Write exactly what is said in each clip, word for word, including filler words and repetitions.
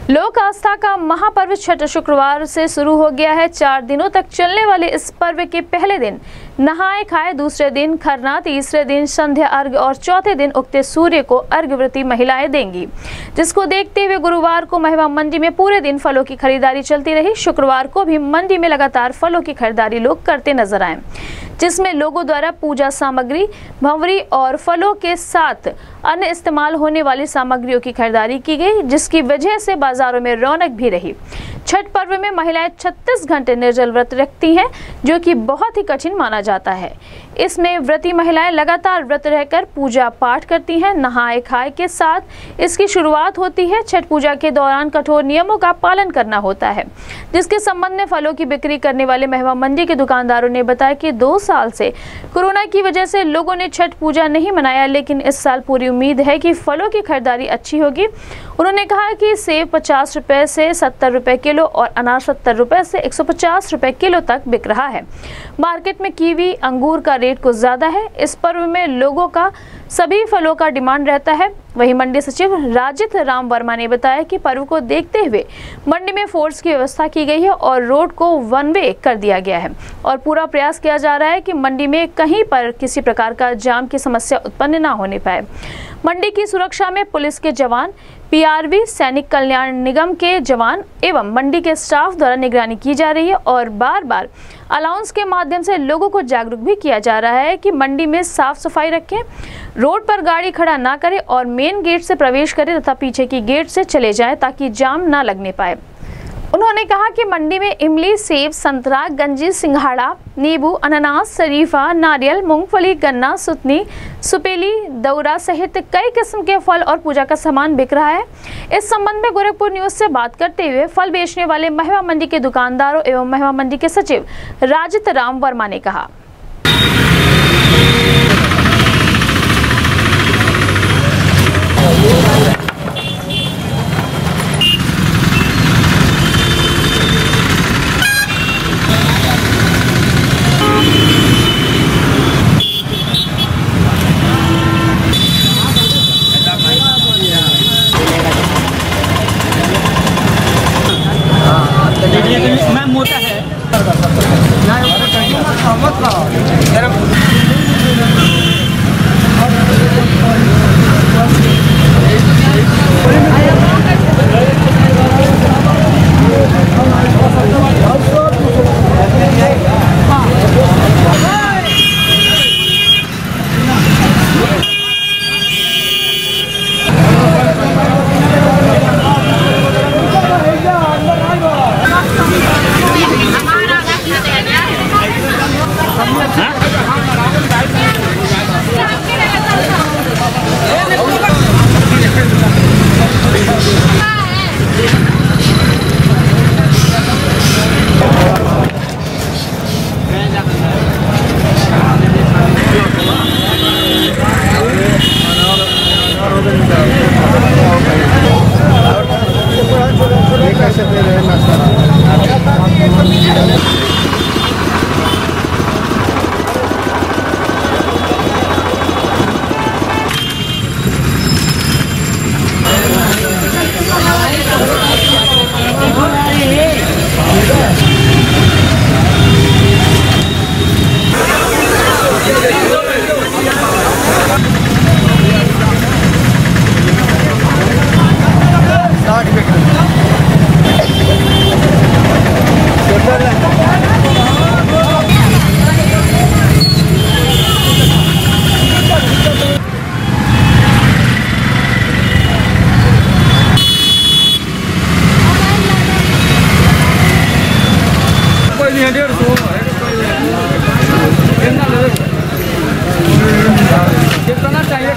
लोक आस्था का महापर्व छठ शुक्रवार से शुरू हो गया है। चार दिनों तक चलने वाले इस पर्व के पहले दिन नहाए खाए, दूसरे दिन खरना, तीसरे दिन संध्या अर्घ और चौथे दिन उगते सूर्य को अर्घव्रती महिलाएं देंगी, जिसको देखते हुए गुरुवार को महिमा मंडी में पूरे दिन फलों की खरीदारी चलती रही। शुक्रवार को भी मंडी में लगातार फलों की खरीदारी लोग करते नजर आए, जिसमें लोगों द्वारा पूजा सामग्री, भंवरी और फलों के साथ अन्य इस्तेमाल होने वाली सामग्रियों की खरीदारी की गई, जिसकी वजह से बाजारों में रौनक भी रही। छठ पर्व में महिलाएं छत्तीस घंटे निर्जल व्रत रखती हैं, जो कि बहुत ही कठिन माना जाता है। इसमें व्रती महिलाएं लगातार व्रत रहकर पूजा पाठ करती हैं। नहाए खाए के साथ इसकी शुरुआत होती है। छठ पूजा के दौरान कठोर नियमों का पालन करना होता है, जिसके संबंध में फलों की बिक्री करने वाले महिमा मंडी के दुकानदारों ने बताया कि दो साल से कोरोना की वजह से लोगों ने छठ पूजा नहीं मनाया, लेकिन इस साल पूरी उम्मीद है कि फलों की खरीदारी अच्छी होगी। उन्होंने कहा कि सेब पचास रुपए से सत्तर रुपए किलो और अनार सत्तर रुपए से एक सौ पचास रुपए किलो तक बिक रहा है। मार्केट में कीवी, अंगूर का रेट कुछ ज्यादा है। इस पर्व में लोगों का सभी फलों का डिमांड रहता है। वहीं मंडी सचिव राजित राम वर्मा ने बताया कि पर्व को देखते हुए मंडी में फोर्स की व्यवस्था की गई है और रोड को वन वे कर दिया गया है और पूरा प्रयास किया जा रहा है कि मंडी में कहीं पर किसी प्रकार का जाम की समस्या उत्पन्न न होने पाए। मंडी की सुरक्षा में पुलिस के जवान, पीआरबी, सैनिक कल्याण निगम के जवान एवं मंडी के स्टाफ द्वारा निगरानी की जा रही है और बार बार अलाउंस के माध्यम से लोगों को जागरूक भी किया जा रहा है कि मंडी में साफ सफाई रखें, रोड पर गाड़ी खड़ा ना करें और मेन गेट से प्रवेश करें तथा पीछे की गेट से चले जाएं ताकि जाम ना लगने पाए। उन्होंने कहा कि मंडी में इमली, सेब, संतरा, गंजी, सिंघाड़ा, नींबू, अनानास, शरीफा, नारियल, मूंगफली, गन्ना, सुतनी, सुपेली, दौरा सहित कई किस्म के फल और पूजा का सामान बिक रहा है। इस संबंध में गोरखपुर न्यूज से बात करते हुए फल बेचने वाले महिमा मंडी के दुकानदारों एवं महिमा मंडी के सचिव राजित राम वर्मा ने कहा। मैं मोटा है कितना चाहिए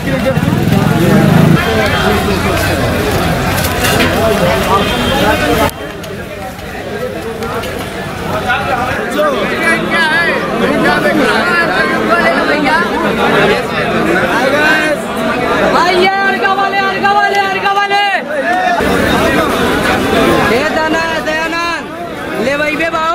भैया अर्घा वाले अर्घा वाले अर्घा वाले ले भाई बे बाबू।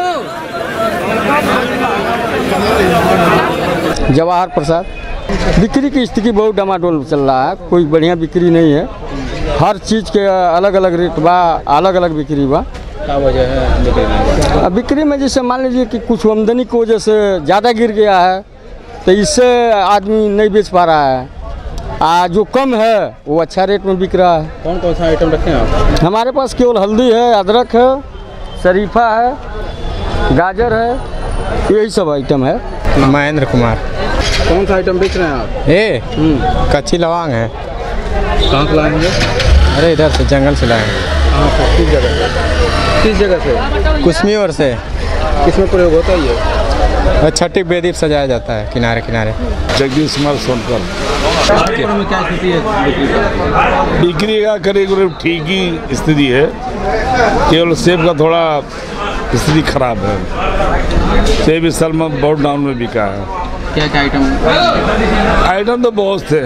जवाहर प्रसाद। बिक्री की स्थिति बहुत डमाडोल चल रहा है, कोई बढ़िया बिक्री नहीं है। हर चीज़ के अलग अलग रेट बा, अलग अलग बिक्री बा। क्या वजह है बिक्री में? अब बिक्री में जैसे मान लीजिए कि कुछ आमदनी की वजह से ज़्यादा गिर गया है तो इससे आदमी नहीं बेच पा रहा है। आ जो कम है वो अच्छा रेट में बिक रहा है। कौन कौन सा आइटम रखे हैं आप? हमारे पास केवल हल्दी है, अदरक है, शरीफा है, गाजर है, यही सब आइटम है। महेंद्र कुमार। कौन सा आइटम बेच रहे हैं आप? ए कच्ची लौंग है। कहाँ से लाए हैं? अरे इधर से जंगल से लाए हैं। कहाँ से? किस जगह से? किस जगह से? कुसमीवर से। किसमें प्रयोग होता है ये? छठी बेदी सजाया जाता है किनारे किनारे। जगदीश कुमार सोनकर। में क्या स्थिति है बिक्री का? बिक्री का करीब करीब ठीक ही स्थिति है, केवल सेब का थोड़ा स्थिति खराब है। सेब इस साल में बहुत डाउन में बिका है। क्या क्या आइटम? आइटम तो बहुत थे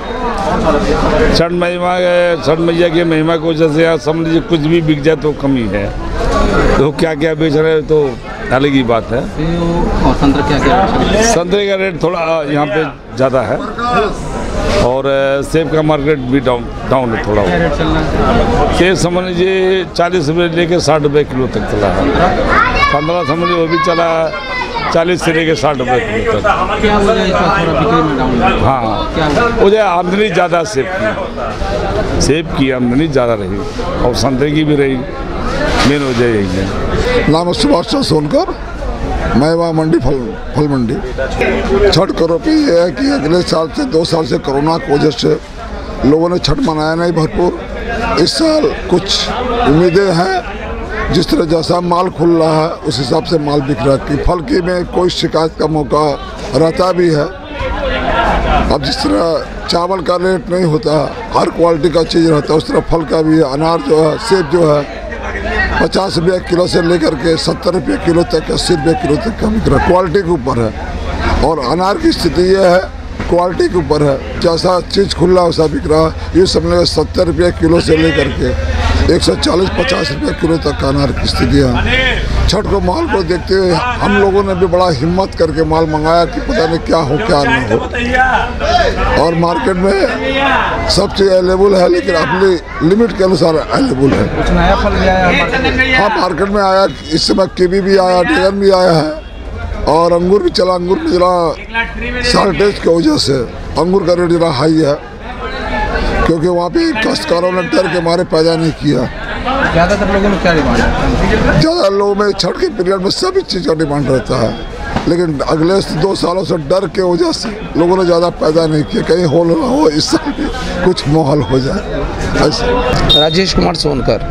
हैं। छठ महिमा छठ मैया की महिमा को वजह से समझ लीजिए कुछ भी बिक जाए तो कमी है। तो क्या क्या बेच रहे हैं तो अलग ही बात है। और संतरे क्या क्या? संतरे का रेट थोड़ा यहाँ पे ज़्यादा है और सेब का मार्केट भी डाउन डाउन है थोड़ा। क्या रेट चल रहा है? सेब समझ लीजिए चालीस रुपये लेके साठ रुपये किलो तक चला है। पंद्रह समझ लीजिए वो भी चला चालीस से लेके साठ रुपये किलो तक। क्या वजह है इसका थोड़ा बिक्री में डाउन? हाँ, क्या वजह आमदनी ज़्यादा सेब की सेब की आमदनी ज़्यादा रही और संतरे की भी रही। मेन वजह यही है। नाम सुभाष चंद्र सोनकर, महवा मंडी फल फल मंडी। छठ पर्व पे ये है कि अगले साल से दो साल से कोरोना की वजह से लोगों ने छठ मनाया नहीं भरपूर। इस साल कुछ उम्मीदें हैं, जिस तरह जैसा माल खुल रहा है उस हिसाब से माल बिक रहा है कि फल की में कोई शिकायत का मौका रहता भी है। अब जिस तरह चावल का रेट नहीं होता, हर क्वालिटी का चीज़ रहता है, उस तरह फल का भी। अनार जो है, सेब जो है पचास रुपये किलो से लेकर के सत्तर रुपये किलो तक, अस्सी रुपये किलो तक का बिक रहा है। क्वालिटी के ऊपर है। और अनार की स्थिति ये है, क्वालिटी के ऊपर है। जैसा चीज़ खुला वैसा बिक रहा है। ये समझ सत्तर रुपये किलो से लेकर के एक सौ चालीस पचास रुपये किलो तक का अनार की स्थिति है। छठ को माल को देखते हुए हम लोगों ने भी बड़ा हिम्मत करके माल मंगाया कि पता नहीं क्या हो क्या नहीं हो। और मार्केट में सब चीज़ अवेलेबल है, लेकिन अपनी लिमिट के अनुसार अवेलेबल है। कुछ नया फल भी आया है? हाँ, मार्केट में आया। इस समय कीवी भी आया, ड्रैगन भी आया है और अंगूर भी चला। अंगूर में जरा शार्टेज की वजह से अंगूर का रेट जरा हाई है, क्योंकि वहाँ पे काश्तकारों ने डर के मारे पैदा नहीं किया। ज़्यादातर लोगों में क्या डिमांड है? ज़्यादा लोगों में छठ के पीरियड में सभी चीज़ का डिमांड रहता है, लेकिन अगले दो सालों से डर के वजह से लोगों ने ज़्यादा पैदा नहीं किया। कहीं हो ना हो इस साल भी कुछ माहौल हो जाए ऐसे। राजेश कुमार सोनकर।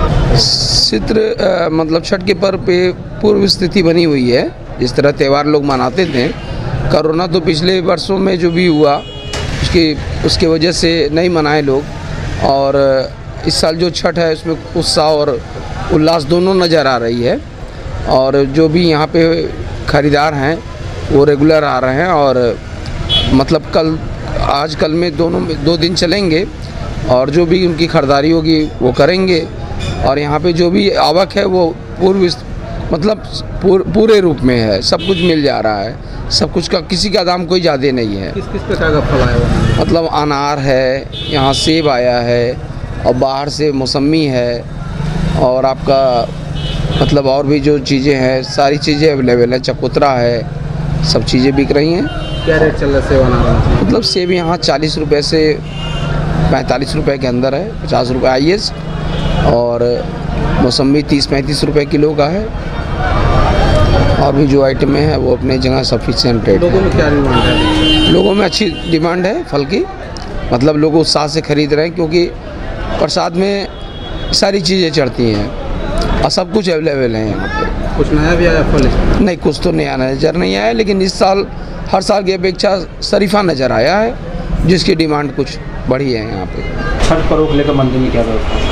चित्र मतलब छठ के पर्व पे पूर्व स्थिति बनी हुई है। जिस तरह त्यौहार लोग मनाते थे, कोरोना तो पिछले वर्षों में जो भी हुआ उसकी उसके वजह से नहीं मनाए लोग। और इस साल जो छठ है उसमें उत्साह और उल्लास दोनों नज़र आ रही है। और जो भी यहाँ पे ख़रीदार हैं वो रेगुलर आ रहे हैं और मतलब कल आज कल में दोनों में दो दिन चलेंगे और जो भी उनकी ख़रीदारी होगी वो करेंगे। और यहाँ पे जो भी आवक है वो पूर्व मतलब पूर, पूरे रूप में है। सब कुछ मिल जा रहा है, सब कुछ का किसी का दाम कोई ज़्यादा नहीं है। किस किस प्रकार का फल आया हुआ? मतलब अनार है, यहाँ सेब आया है और बाहर से मौसमी है और आपका मतलब और भी जो चीज़ें हैं सारी चीज़ें अवेलेबल है। चकोतरा है, सब चीज़ें बिक रही हैं। क्या रेट चल रहा है सेब अनार? मतलब सेब यहाँ चालीस रुपये से पैंतालीस रुपये के अंदर है, पचास रुपये आई एस। और मौसमी तीस पैंतीस रुपये किलो का है। और भी जो आइटमें हैं वो अपने जगह सफिशिएंट रेट। लोगों में क्या डिमांड है? लोगों में अच्छी डिमांड है फल की। मतलब लोग उत्साह से ख़रीद रहे हैं क्योंकि प्रसाद में सारी चीज़ें चढ़ती हैं और सब कुछ अवेलेबल है यहाँ पे। कुछ नया भी आया फल? नहीं, कुछ तो नया नज़र नहीं आया, लेकिन इस साल हर साल की अपेक्षा शरीफा नज़र आया है, जिसकी डिमांड कुछ बढ़ी है यहाँ पे। छठ पर्व को लेकर मंडी में क्या व्यवस्था?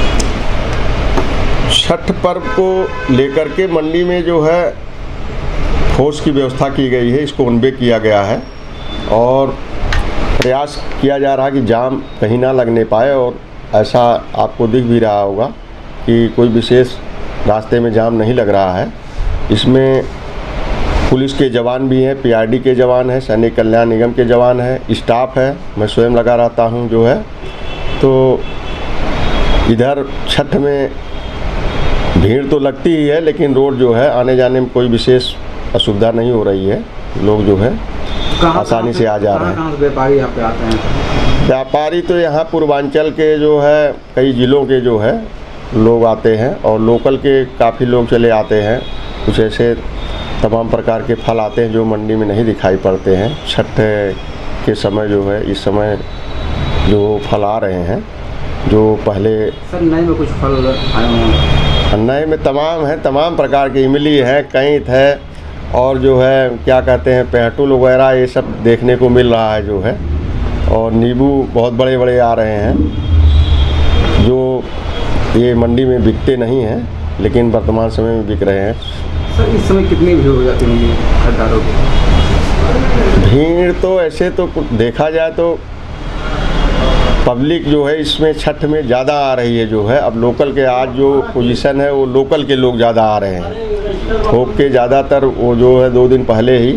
छठ पर्व को लेकर के मंडी में जो है फोर्स की व्यवस्था की गई है, इसको अनबे किया गया है और प्रयास किया जा रहा है कि जाम कहीं ना लगने पाए। और ऐसा आपको दिख भी रहा होगा कि कोई विशेष रास्ते में जाम नहीं लग रहा है। इसमें पुलिस के जवान भी हैं, पी आर डी के जवान हैं, सैनिक कल्याण निगम के जवान हैं, स्टाफ है, मैं स्वयं लगा रहता हूं जो है। तो इधर छठ में भीड़ तो लगती ही है, लेकिन रोड जो है आने जाने में कोई विशेष असुविधा नहीं हो रही है। लोग जो है आसानी से आ जा रहे हैं। व्यापारी यहाँ पे आते हैं? व्यापारी तो यहाँ पूर्वांचल के जो है कई ज़िलों के जो है लोग आते हैं, और लोकल के काफ़ी लोग चले आते हैं। कुछ ऐसे तमाम प्रकार के फल आते हैं जो मंडी में नहीं दिखाई पड़ते हैं। छठ के समय जो है इस समय जो फल आ रहे हैं, जो पहले सर नए में कुछ फल आए हैं? नए में तमाम है, तमाम प्रकार की इमली है, कैंथ है, और जो है क्या कहते हैं पेहटुल वगैरह, ये सब देखने को मिल रहा है जो है। और नींबू बहुत बड़े बड़े आ रहे हैं जो ये मंडी में बिकते नहीं हैं, लेकिन वर्तमान समय में बिक रहे हैं। सर इस समय कितनी भीड़ हो जाती होगी खरीदारों की? भीड़ तो ऐसे तो देखा जाए तो पब्लिक जो है इसमें छठ में ज़्यादा आ रही है जो है। अब लोकल के आज जो पोजीशन है वो लोकल के लोग ज़्यादा आ रहे हैं। थोक के ज़्यादातर वो जो है दो दिन पहले ही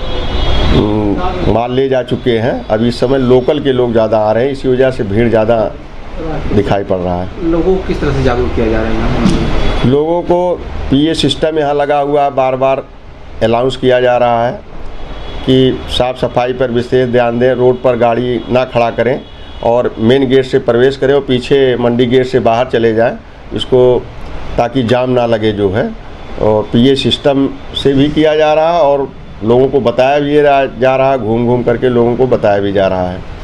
माल ले जा चुके हैं। अब इस समय लोकल के लोग ज़्यादा आ रहे हैं, इसी वजह से भीड़ ज़्यादा दिखाई पड़ रहा है। लोगों को किस तरह से जागरूक किया जा रहा है? लोगों को पीए सिस्टम यहाँ लगा हुआ है, बार बार अनाउंस किया जा रहा है कि साफ़ सफाई पर विशेष ध्यान दें, रोड पर गाड़ी ना खड़ा करें और मेन गेट से प्रवेश करें और पीछे मंडी गेट से बाहर चले जाएं, इसको ताकि जाम ना लगे जो है। और पीए सिस्टम से भी किया जा रहा है और लोगों को बताया भी जा रहा है, घूम घूम करके लोगों को बताया भी जा रहा है।